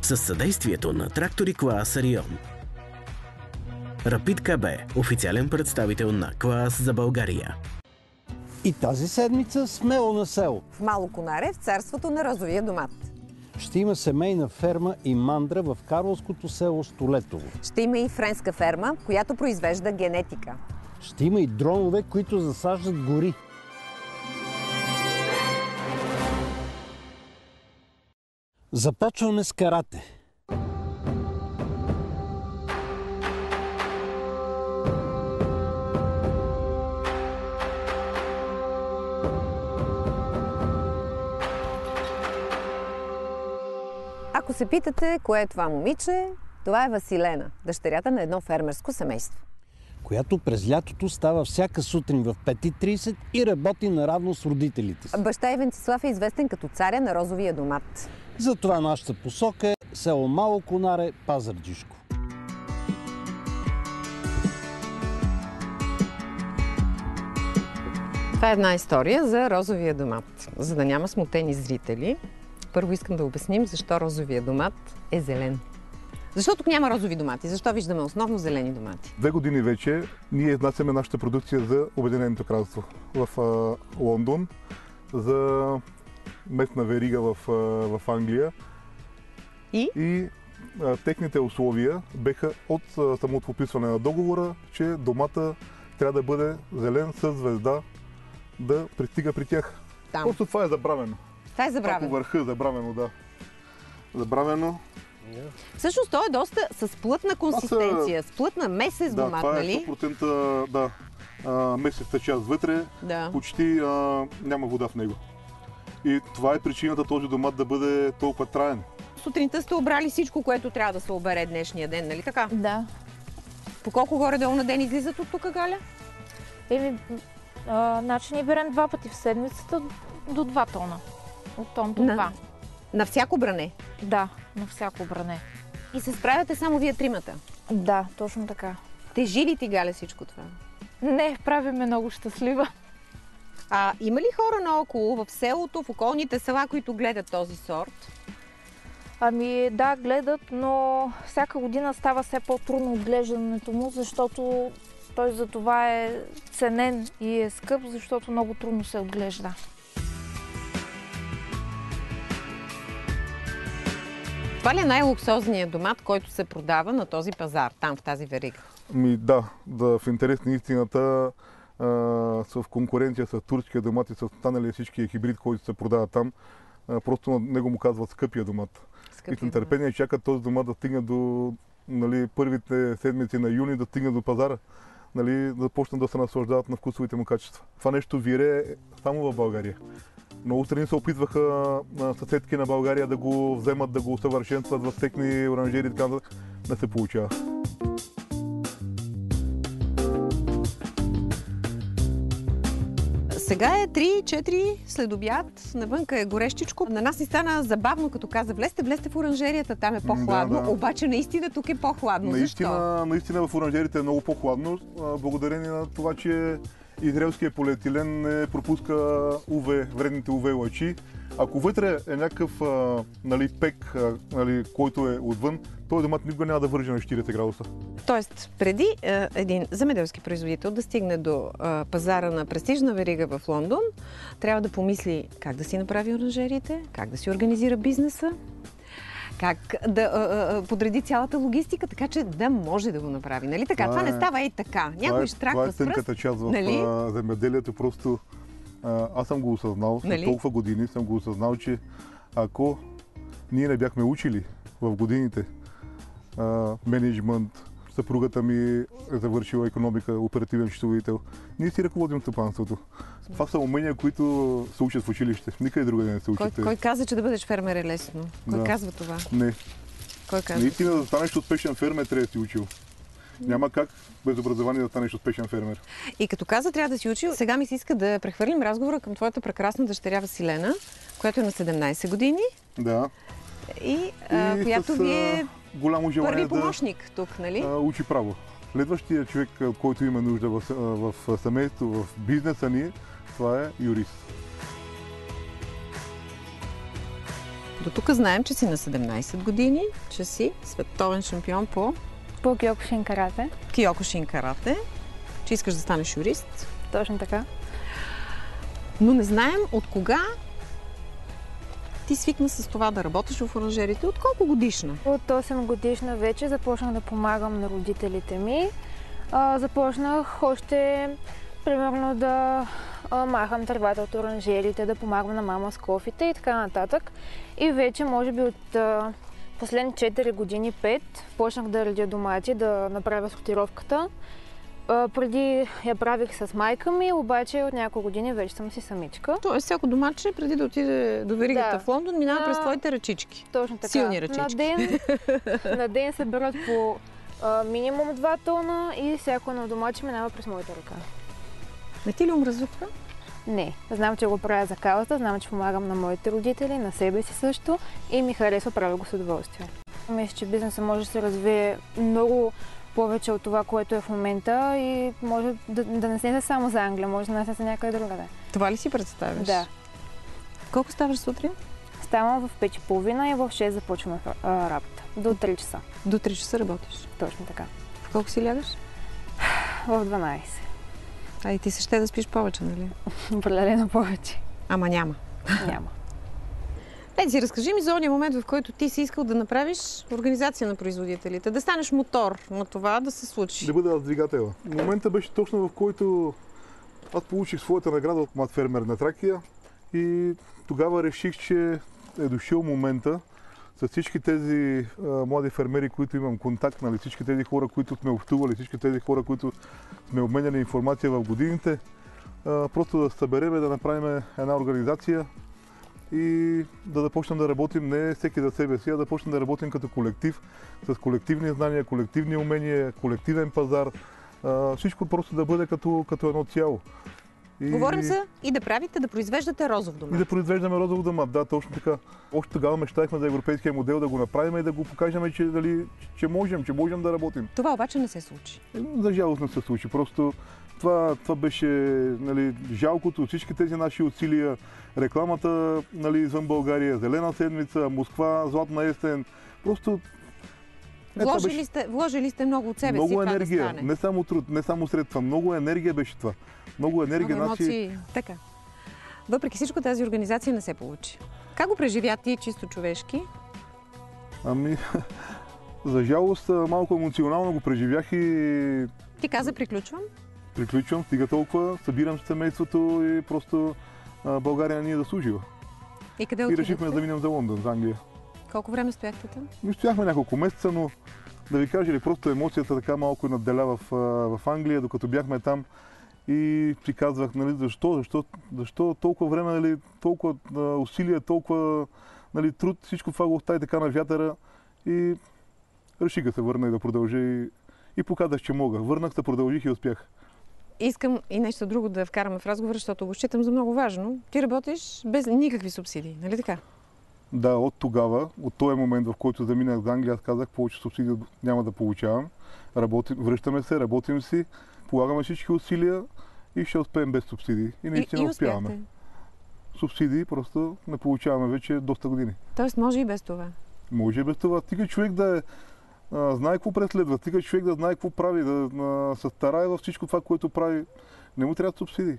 Със съдействието на трактори клас Рион. Рапид КБ, официален представител на клас за България. И тази седмица смело на село. В Мало Конаре, в царството на розовия домат. Ще има семейна ферма и мандра в карловското село Столетово. Ще има и френска ферма, която произвежда генетика. Ще има и дронове, които засаждат гори. Започваме с карате. Ако се питате кое е това момиче, това е Василена, дъщерята на едно фермерско семейство. Която през лятото става всяка сутрин в 5:30 и работи наравно с родителите си. Баща й Венцислав е известен като царя на розовия домат. Затова нашата посока е село Мало Конаре, Пазарджишко. Това е една история за розовия домат. За да няма смутени зрители, първо искам да обясним защо розовия домат е зелен. Защо тук няма розови домати? Защо виждаме основно зелени домати? 2 години вече ние изнасяме нашата продукция за Обединеното кралство в Лондон, за местна верига в Англия. И техните условия беха от самото подписване на договора, че домата трябва да бъде зелен с звезда да пристига при тях. Там. Просто това е забравено. Това е забравено. Това по върха забравено, да. Забравено. Всъщност той е доста с плътна консистенция, с плътна месец домат, нали? Да, това е 100% месечната част вътре, почти няма вода в него. И това е причината този домат да бъде толкова траен. Сутринта сте обрали всичко, което трябва да се обере днешния ден, нали така? Да. По колко горе-долу на ден излизат от тук, Галя? Значи ни берем 2 пъти в седмицата до 2 тона. От тон до 2. На всяко бране? Да, на всяко бране. И се справяте само вие тримата? Да, точно така. Тежи ли ти, Галя, всичко това? Не, прави ме много щастлива. Има ли хора наоколо в селото, в околните села, които гледат този сорт? Да, гледат, но всяка година става все по-трудно отглеждането му, защото той за това е ценен и е скъп, защото много трудно се отглежда. Това ли е най-луксозният домат, който се продава на този пазар, там в тази верига? Да, в интерес на истината, в конкуренция с турския домат и с останали всички хибрид, които се продават там, просто на него му казват скъпия домат. И с нетърпение чакат този домат да стигне до първите седмици на юни, да стигне до пазара, да почнат да се наслаждават на вкусовите му качества. Това нещо вирее само в България. Много страни се опитваха съседки на България да го вземат, да го усъвършенстват в техни оранжери, така да се получава. Сега е 3-4 след обяд, навънка е горещичко. На нас ни стана забавно, като каза, влезте в оранжерията, там е по-хладно, обаче наистина тук е по-хладно. Защо? Наистина в оранжерите е много по-хладно, благодарение на това, че израелския полиетилен не пропуска вредните УВ лъчи. Ако вътре е някакъв пек, който е отвън, този домат никога няма да върже на 40 градуса. Тоест, преди един земеделски производител да стигне до пазара на престижна верига в Лондон, трябва да помисли как да си направи оранжериите, как да си организира бизнеса, как да подреди цялата логистика, така че да може да го направи. Нали така? Това не става и така. Някой штраква с пръст. Това е тънката част в земеделието. Просто аз съм го осъзнал, след толкова години съм го осъзнал, че ако ние не бяхме учили в годините менеджмент, съпругата ми е завършила икономика, оперативен счетоводител, ние си ръководим стопанството. Това са умения, които се учат в училище. Никъде другаде не се учат. Кой каза, че да бъдеш фермер е лесно? Кой казва това? Не. Кой казва? Наистина да станеш успешен фермер, трябва да си учил. Няма как без образование да станеш успешен фермер. И като каза, трябва да си учил, сега ми се иска да прехвърлим разговора към твоята прекрасна дъщеря Василена, която е на 17 години. Да. И която ви е първи помощник тук, нали? Учи право. Следващия човек, който има нужда в семейство, в бизнеса ни, това е юрист. До тук знаем, че си на 17 години, че си световен шампион по По Киокушин карате. Киокушин карате, че искаш да станеш юрист. Точно така. Но не знаем от кога ти свикна с това да работиш в оранжерите. От колко годишна? От 8 годишна вече започнах да помагам на родителите ми. Започнах още примерно да махам тръбата от оранжерите, да помагам на мама с кофите и така нататък. И вече, може би от последни 4 години, 5, почнах да редя домати, да направя сортировката. Преди я правих с майка ми, обаче от няколко години вече съм си самичка. Тоест, всяко домаче, преди да отиде до веригата в Лондон, минава през твоите ръчички. Точно така. Силни ръчички. На ден се берат по минимум 2 тона и всяко едно домаче минава през моята ръка. Не ти ли омразва? Не. Знам, че го правя за каузата, знам, че помагам на моите родители, на себе си също и ми харесва, правя го с удоволствие. Мисля, че бизнесът може да се развие много повече от това, което е в момента и може да не се само за Англия, може да не се за някъде другаде. Това ли си представяш? Да. Колко ставаш сутрин? Ставам в 5:30 и в 6 започваме работа. До 3 часа. До 3 часа работиш? Точно така. В колко си лягаш? В 12. А и ти се ще да спиш повече, нали? Определено повече. Ама няма. Няма. Си разкажи ми за ония момент, в който ти си искал да направиш организация на производителите, да станеш мотор на това да се случи. Да бъда двигателя. Момента беше точно в който аз получих своята награда от млад фермер на Тракия и тогава реших, че е дошъл момента с всички тези млади фермери, които имам контакт, нали, всички тези хора, които сме общували, всички тези хора, които сме обменяли информация в годините, просто да събереме, да направим една организация и да започнем да работим не всеки за себе си, а да почнем да работим като колектив, с колективни знания, колективни умения, колективен пазар. Всичко просто да бъде като едно цяло. Говорим за и да правите, да произвеждате розов домат. И да произвеждаме розов домат, да, точно така. Още тогава мечтахме за европейския модел да го направим и да го покажем, че можем да работим. Това обаче не се случи. За жалост не се случи. Просто това беше, нали, жалкото от всички тези наши усилия. Рекламата, нали, извън България, Зелена седмица, Москва, Златна есен. Просто Вложили сте много от себе си много това енергия, да стане. не само труд, не само средства, много енергия беше това. Много енергия. Много емоции. Така. Въпреки всичко тази организация не се получи. Как го преживя ти чисто човешки? Ами, за жалост, малко емоционално го преживях и Ти каза, приключвам? приключвам, стига толкова, събирам семейството и просто България ни е заслужила. И къде И отидохте? решихме да минем за Лондон, за Англия. Колко време стояхте там? Ми стояхме няколко месеца, но да ви кажа ли, просто емоцията така малко надделя в Англия, докато бяхме там. И си казвах, нали, защо толкова време, нали, толкова усилия, толкова, нали, труд, всичко това го остави така на вятъра и реших да се върна и да продължа и показах, че мога. Върнах се, продължих и успях. Искам и нещо друго да вкараме в разговора, защото го считам за много важно. Ти работиш без никакви субсидии, нали така? Да, от тогава, от този момент, в който заминах за Англия, аз казах, повече субсидии няма да получавам. Връщаме се, работим си, полагаме всички усилия и ще успеем без субсидии. И наистина успяваме. Субсидии просто не получаваме вече доста години. Тоест може и без това? Може и без това. Стига човек да знае какво преследва, стига човек да знае какво прави, да се старае във всичко това, което прави. Не му трябва субсидии.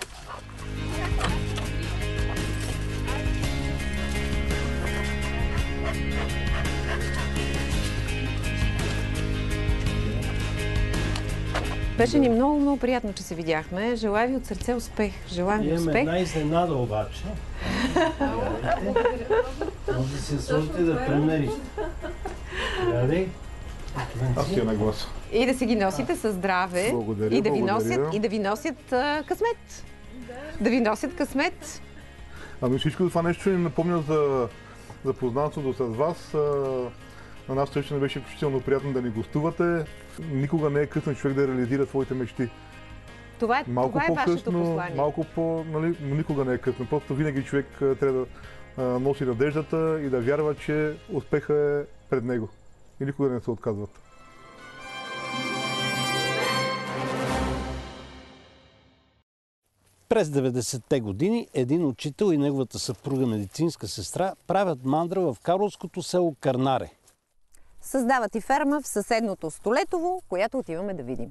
Беше ни много, много приятно, че се видяхме. Желая ви от сърце успех. Желаем ви успех. Имаме една изненада обаче. Може да се сложите да премерите. Нали? Аз си на глас. И да си ги носите със здраве. Благодаря, и да ви благодаря. носят, и да ви носят късмет. Да ви носят късмет. Ами всичко това нещо ни напомня за запознанството с вас. На нас също не беше изключително приятно да ни гостувате. Никога не е късно човек да реализира своите мечти. Това е вашето послание. Малко нали, но никога не е късно. Просто винаги човек трябва да носи надеждата и да вярва, че успеха е пред него. И никога не се отказват. През 90-те години един учител и неговата съпруга медицинска сестра правят мандра в карловското село Кърнаре. Създават и ферма в съседното Столетово, която отиваме да видим.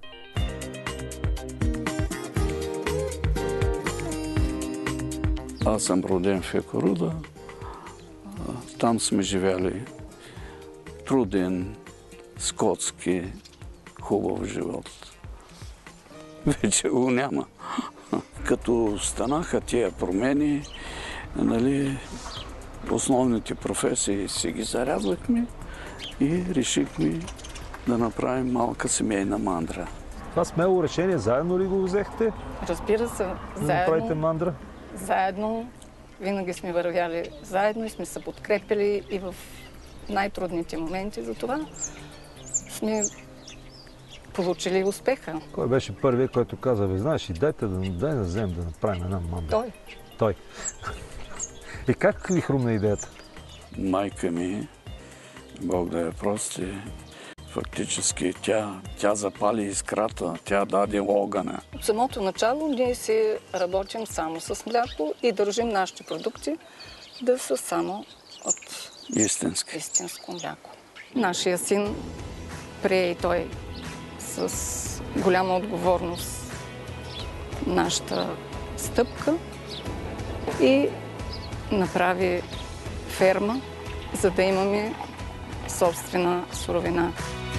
Аз съм роден в Якоруда. Там сме живели труден, скотски, хубав живот. Вече го няма. Като станаха тия промени, нали, основните професии си ги зарязвахме и решихме да направим малка семейна мандра. Това смело решение, заедно ли го взехте? Разбира се, да направите мандра? Заедно. Винаги сме вървяли заедно и сме се подкрепили и в най-трудните моменти. Затова сме получили успеха. Кой беше първият, който каза, бе, знаеш, и дай да вземем да направим една мандра? Той. И как ви хрумна идеята? Майка ми, Бог да я прости, фактически тя запали искрата, тя даде огъня. От самото начало ние си работим само с мляко и държим нашите продукти да са само от истинско мляко. Нашия син прие и той с голяма отговорност нашата стъпка и направи ферма, за да имаме собствена суровина.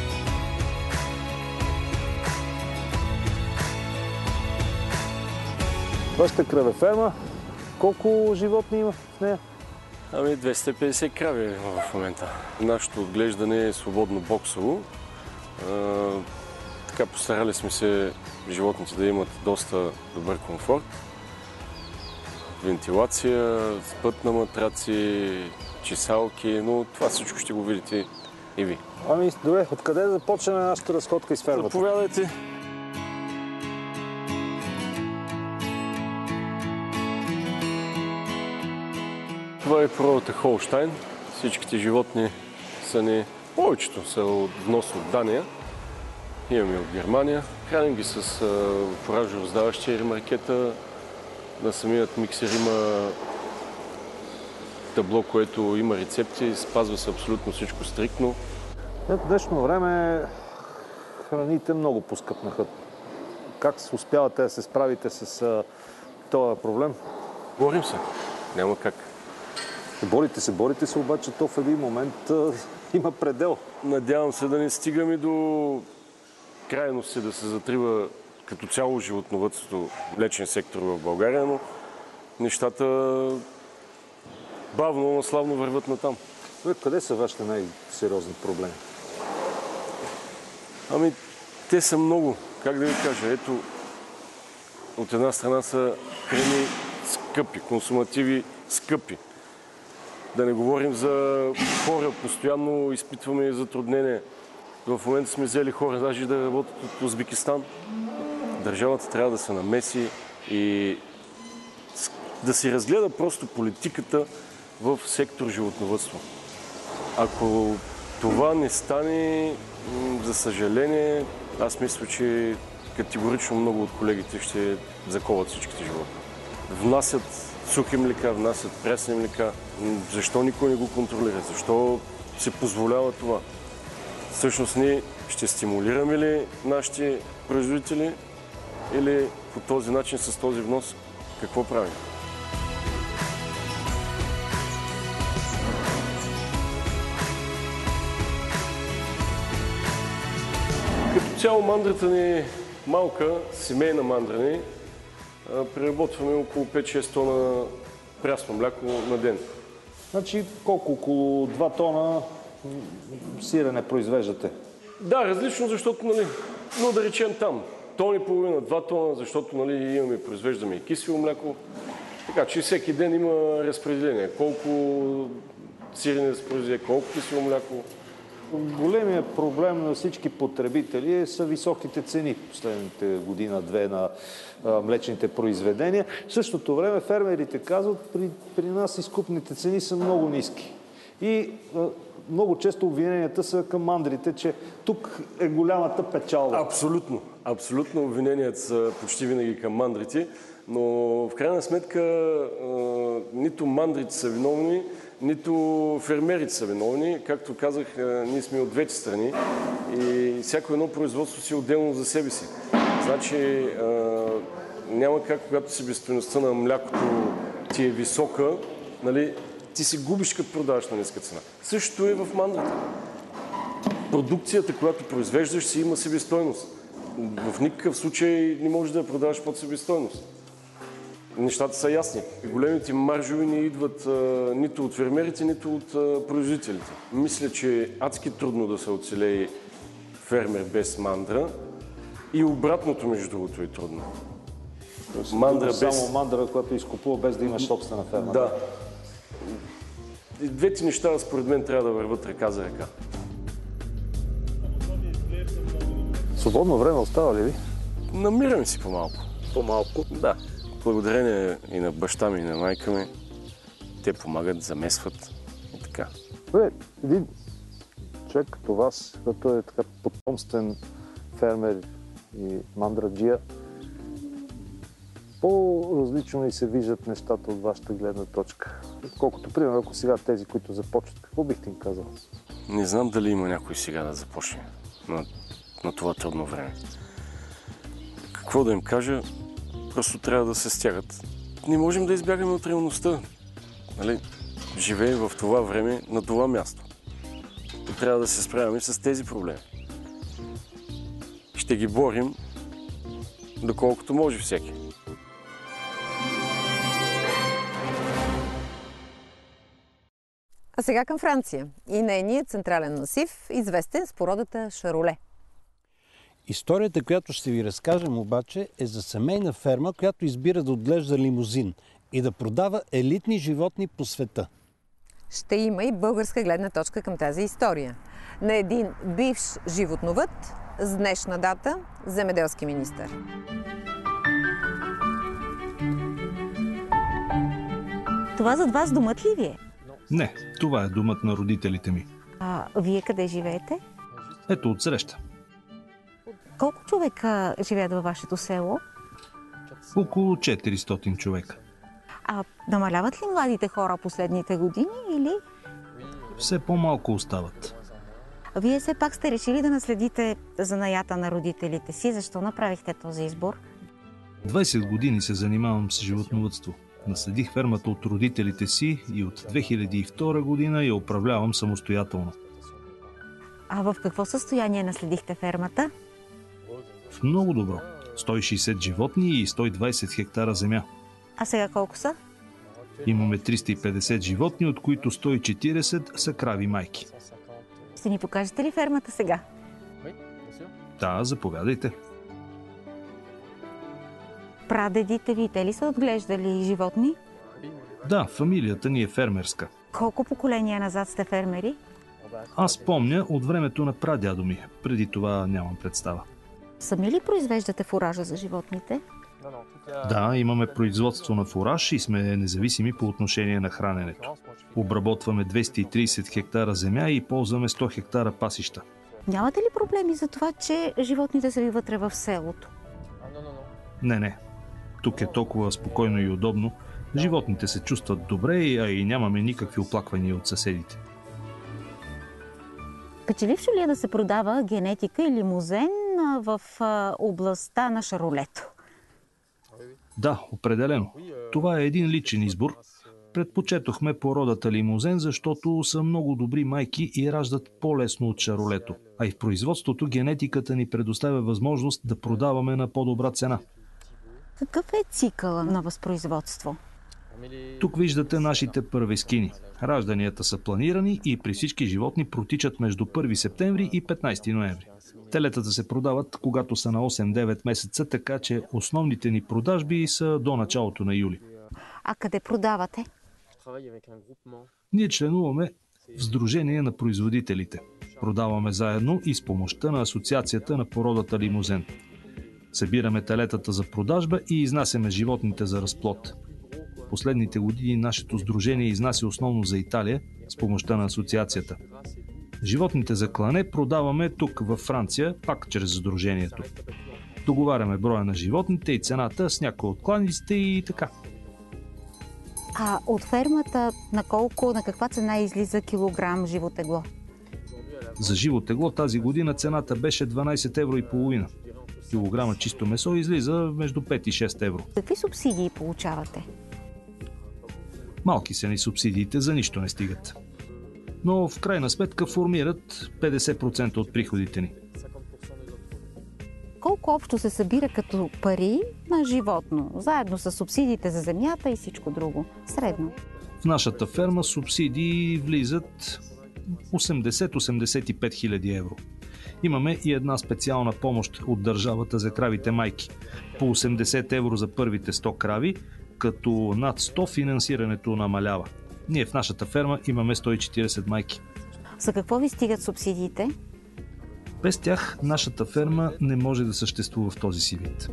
Вашата кравеферма, колко животни има в нея? 250 крави в момента. Нашето отглеждане е свободно боксово. Така постарали сме се животните да имат доста добър комфорт. Вентилация, спът на матраци, чесалки, но това всичко ще го видите и ви. Добре, откъде да започнем нашата разходка из фермата? Заповядайте. Това е породата Холштайн. Всичките животни са ни, повечето са от внос от Дания. Имаме от Германия. Храним ги с фуражово-раздаващи ремаркета. На самият миксер има табло, което има рецепти, спазва се абсолютно всичко стриктно. В днешно време храните много поскъпнаха. Как успявате да се справите с този проблем? Борим се. Няма как. Борите се, обаче то в един момент има предел. Надявам се да не стигаме до крайности да се затрива като цяло животновъдството, млечен сектор в България, но нещата бавно, но славно върват натам. Къде са вашите най-сериозни проблеми? Те са много. Как да ви кажа? Ето, от една страна са храни скъпи, консумативи скъпи. Да не говорим за хора, постоянно изпитваме затруднения. В момента сме взели хора, даже да работят от Узбекистан. Държавата трябва да се намеси и да си разгледа просто политиката в сектор животновъдство. Ако това не стане, за съжаление, аз мисля, че категорично много от колегите ще заковат всичките животни. Внасят сухи млека, внасят пресни млека. Защо никой не го контролира? Защо се позволява това? Всъщност ние ще стимулираме ли нашите производители или по този начин, с този внос, какво правим? Като цяло мандрата ни е малка, семейна мандра ни. Преработваме около 5-6 тона прясно мляко на ден. Значи колко? Около 2 тона сирене произвеждате? Да, различно, защото, но да речем там, тон и половина, 2 тона, защото имаме, произвеждаме и кисело мляко. Така че всеки ден има разпределение. Колко сирене да се произведе, колко кисело мляко. Големият проблем на всички потребители са високите цени в последните година-две на млечните произведения. В същото време фермерите казват, при нас изкупните цени са много ниски. И много често обвиненията са към мандрите, че тук е голямата печалба. Абсолютно. Абсолютно обвиненията са почти винаги към мандрите, но в крайна сметка нито мандрите са виновни, нито фермерите са виновни. Както казах, ние сме от двете страни и всяко едно производство си отделно за себе си. Значи няма как, когато себестойността на млякото ти е висока, нали, ти си губиш, като продаваш на ниска цена. Същото е в мандрите. Продукцията, която произвеждаш, си има себестойност. В никакъв случай не можеш да я продаваш под себестойност. Нещата са ясни. Големите маржови не идват нито от фермерите, нито от производителите. Мисля, че е адски трудно да се оцелее фермер без мандра и обратното, между другото, е трудно. Мандра само мандра, която изкупува без да имаш собствена ферма. Да. Двете неща, според мен, трябва да върват ръка за ръка. Свободно време остава ли ви? Намираме си по-малко. По-малко? Да. Благодарение и на баща ми, и на майка ми. Те помагат, замесват и така. Един човек като вас, който е така потомствен фермер и мандраджия, по-различно ли се виждат нещата от вашата гледна точка? Колкото, примерно, ако сега тези, които започват, какво бихте им казал? Не знам дали има някой сега да започне на това трудно време. Какво да им кажа? Просто трябва да се стягат. Не можем да избягаме от реалността. Нали? Живеем в това време, на това място. И трябва да се справяме с тези проблеми. Ще ги борим, доколкото може всеки. А сега към Франция и нейният централен масив, известен с породата Шароле. Историята, която ще ви разкажем обаче, е за семейна ферма, която избира да отглежда лимузин и да продава елитни животни по света. Ще има и българска гледна точка към тази история. На един бивш животновъд, с днешна дата земеделски министър. Това зад вас домът ли ви е? Не, това е домът на родителите ми. А вие къде живеете? Ето отсреща. Колко човека живеят във вашето село? Около 400 човека. А намаляват ли младите хора последните години или? Все по-малко остават. Вие все пак сте решили да наследите занаята на родителите си. Защо направихте този избор? 20 години се занимавам с животновъдство. Наследих фермата от родителите си и от 2002 година я управлявам самостоятелно. А в какво състояние наследихте фермата? В много добро. 160 животни и 120 хектара земя. А сега колко са? Имаме 350 животни, от които 140 са крави майки. Ще ни покажете ли фермата сега? Да, заповядайте. Прадедите ви, те ли са отглеждали животни? Да, фамилията ни е фермерска. Колко поколения назад сте фермери? Аз помня от времето на прадядо ми. Преди това нямам представа. Сами ли произвеждате фуража за животните? Да, имаме производство на фураж и сме независими по отношение на храненето. Обработваме 230 хектара земя и ползваме 100 хектара пасища. Нямате ли проблеми за това, че животните са ви вътре в селото? Не. Тук е толкова спокойно и удобно. Животните се чувстват добре, а и нямаме никакви оплаквания от съседите. Печелившо ли е да се продава генетика и лимузен в областта на Шаролето? Да, определено. Това е един личен избор. Предпочетохме породата лимузен, защото са много добри майки и раждат по-лесно от Шаролето. А и в производството генетиката ни предоставя възможност да продаваме на по-добра цена. Какъв е цикъла на възпроизводство? Тук виждате нашите първескини. Ражданията са планирани и при всички животни протичат между 1 септември и 15 ноември. Телетата се продават, когато са на 8-9 месеца, така че основните ни продажби са до началото на юли. А къде продавате? Ние членуваме в Сдружение на производителите. Продаваме заедно и с помощта на Асоциацията на породата лимузен. Събираме телетата за продажба и изнасяме животните за разплод. Последните години нашето сдружение изнася основно за Италия с помощта на асоциацията. Животните за клане продаваме тук във Франция, пак чрез сдружението. Договаряме броя на животните и цената с някои от кланиците и така. А от фермата на каква цена излиза килограм живо тегло? За живо тегло тази година цената беше 12,5 евро. Килограма чисто месо излиза между 5 и 6 евро. Какви субсидии получавате? Малки са ни субсидиите, за нищо не стигат. Но в крайна сметка формират 50% от приходите ни. Колко общо се събира като пари на животно, заедно с субсидиите за земята и всичко друго? Средно. В нашата ферма субсидии влизат 80-85 хиляди евро. Имаме и една специална помощ от държавата за кравите майки. По 80 евро за първите 100 крави, като над 100 финансирането намалява. Ние в нашата ферма имаме 140 майки. За какво ви стигат субсидиите? Без тях нашата ферма не може да съществува в този си вид.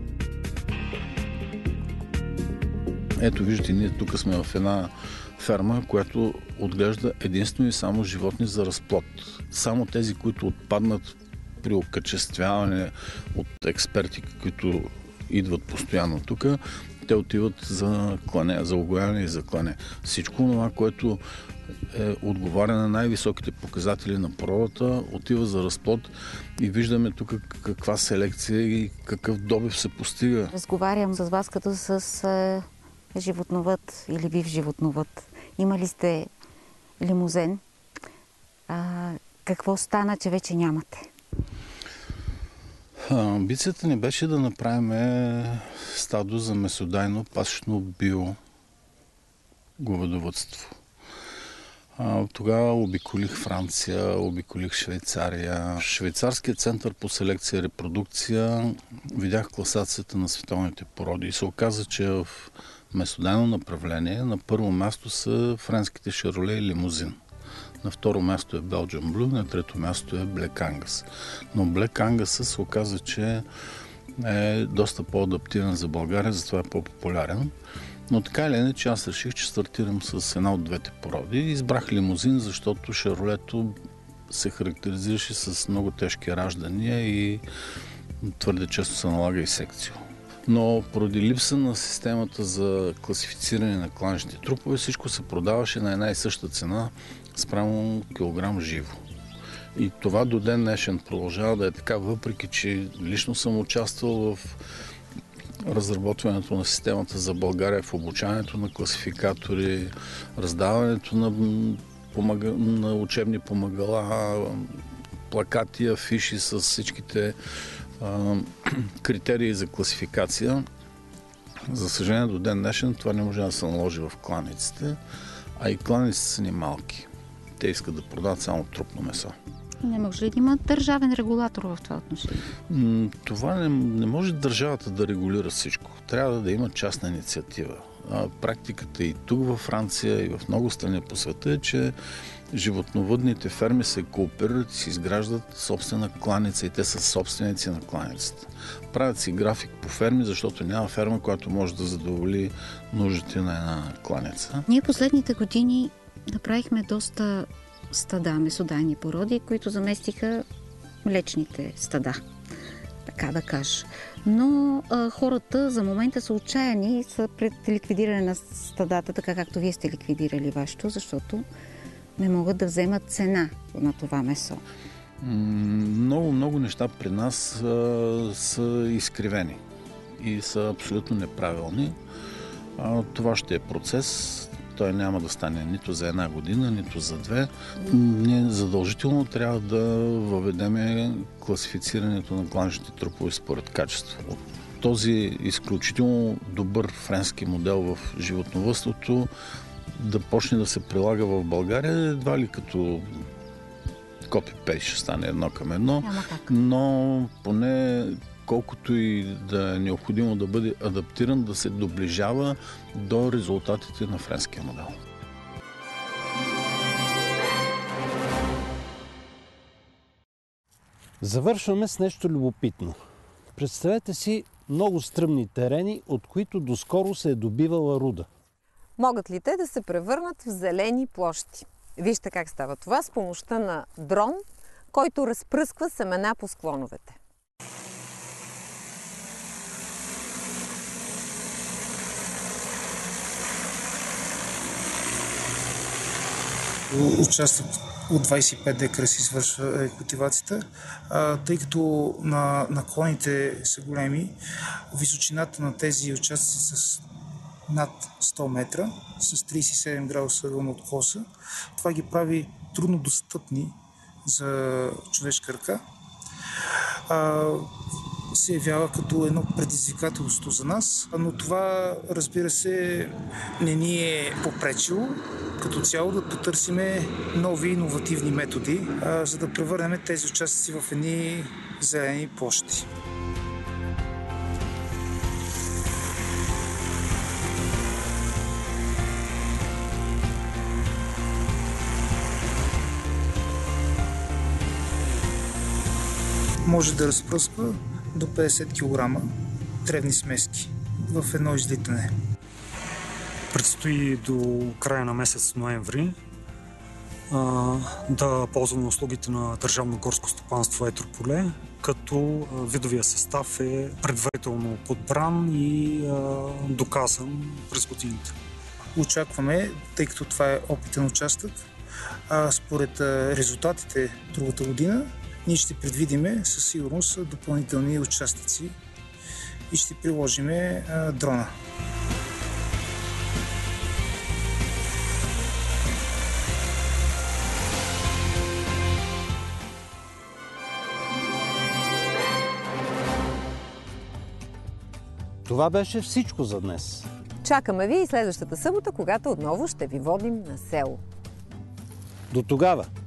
Ето виждате, ние тук сме в една ферма, която отглежда единствено и само животни за разплод. Само тези, които отпаднат при окачествяване от експерти, които идват постоянно тук, те отиват за клане, за огояване и за клане. Всичко това, което отговаря на най-високите показатели на породата, отива за разплод и виждаме тук каква селекция и какъв добив се постига. Разговарям с вас като с животновъд или бив животновъд. Имали сте лимузен. Какво стана, че вече нямате? Амбицията ни беше да направим стадо за месодайно пасечно биоговедовъдство. Тогава обиколих Франция, обиколих Швейцария. Швейцарският център по селекция и репродукция, видях класацията на световните породи и се оказа, че в месодайно направление на първо място са френските шароле и лимузин. На второ място е Belgian Blue, на трето място е Black Angus. Но Black Angus се оказа, че е доста по-адаптиран за България, затова е по-популярен. Но така или иначе аз реших, че стартирам с една от двете породи. Избрах лимузин, защото шаролето се характеризираше с много тежки раждания и твърде често се налага и секцио. Но поради липса на системата за класифициране на кланичните трупове, всичко се продаваше на една и съща цена спрямо килограм живо. И това до ден днешен продължава да е така, въпреки че лично съм участвал в разработването на системата за България, в обучаването на класификатори, раздаването на учебни помагала, плакати, афиши с всичките критерии за класификация. За съжаление, до ден днешен това не може да се наложи в кланиците, а и кланиците са ни малки. Те искат да продават само трупно месо. Не може ли да има държавен регулатор в това отношение? Това не може държавата да регулира всичко. Трябва да има частна инициатива. Практиката и тук във Франция, и в много страни по света е, че животновъдните ферми се кооперират и си изграждат собствена кланица и те са собственици на кланицата. Правят си график по ферми, защото няма ферма, която може да задоволи нуждите на една кланица. Ние последните години направихме доста стада, месодайни породи, които заместиха млечните стада, така да кажа. Но хората за момента са отчаяни и са пред ликвидиране на стадата, така както вие сте ликвидирали вашето, защото не могат да вземат цена на това месо. Много неща при нас са изкривени и са абсолютно неправилни. Това ще е процес. Той няма да стане нито за една година, нито за две. Ние задължително трябва да въведеме класифицирането на кланичните трупове според качество. Този изключително добър френски модел в животновъдството да почне да се прилага в България, едва ли като копи-пейст ще стане едно към едно, но поне колкото и да е необходимо да бъде адаптиран, да се доближава до резултатите на френския модел. Завършваме с нещо любопитно. Представете си много стръмни терени, от които доскоро се е добивала руда. Могат ли те да се превърнат в зелени площи? Вижте как става това с помощта на дрон, който разпръсква семена по склоновете. участък от 25 декара се извършва рекултивацията, тъй като наклоните са големи, височината на тези участъци с над 100 метра, с 37 градуса ъгълна откоса. Това ги прави трудно достъпни за човешка ръка. Се явява като едно предизвикателство за нас, но това, разбира се, не ни е попречило като цяло да потърсиме нови иновативни методи, за да превърнем тези участъци в едни зелени площи. Може да разпръсква до 50 кг древни смески в едно излитане. Предстои до края на месец ноември да ползваме услугите на Държавно горско стопанство Етрополе, като видовия състав е предварително подбран и доказан през годините. Очакваме, тъй като това е опитен участък, според резултатите другата година, ние ще предвидиме със сигурност допълнителни участъци и ще приложиме дрона. Това беше всичко за днес. Чакаме ви и следващата събота, когато отново ще ви водим на село. До тогава!